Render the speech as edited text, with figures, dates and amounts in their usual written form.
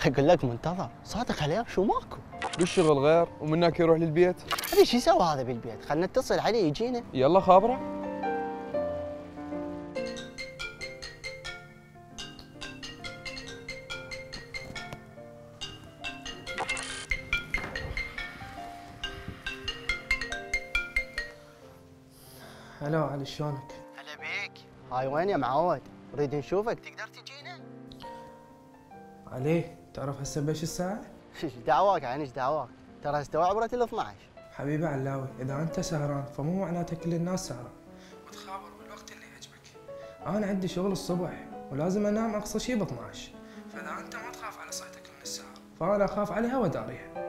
اقول لك منتظر صادق عليه شو ماكو. بالشغل غير ومنك يروح للبيت. ابي شو يسوي هذا بالبيت؟ خلنا نتصل عليه يجينا. يلا خابره. هلا علي، شلونك؟ هلا بيك. هاي وين يا معود؟ نريد نشوفك، تقدر تجينا؟ علي، تعرف هسه بيش الساعة؟ ايش دعواك عن ايش دعواك؟ ترى استوعبت ال 12. حبيبي علاوي، إذا أنت سهران فمو معناته كل الناس سهران، وتخابر بالوقت اللي يعجبك. أنا عندي شغل الصبح ولازم أنام أقصى شي ب 12، فإذا أنت ما تخاف على صحتك من السهر فأنا أخاف عليها وأداريها.